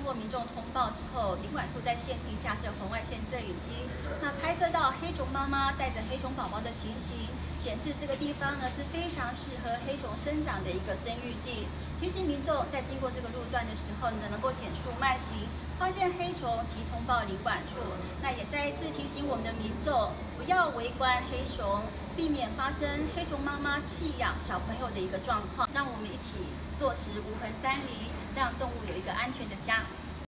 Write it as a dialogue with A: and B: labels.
A: 经过民众通报之后，领管处在现庭架设红外线摄影机，那拍摄到黑熊妈妈带着黑熊宝宝的情形，显示这个地方呢是非常适合黑熊生长的一个生育地。提醒民众在经过这个路段的时候呢，能够减速慢行，发现黑熊即通报领管处。那也再一次提醒我们的民众，不要围观黑熊，避免发生黑熊妈妈弃养小朋友的一个状况。让我们一起落实无痕3离，让动物有一个安全的家。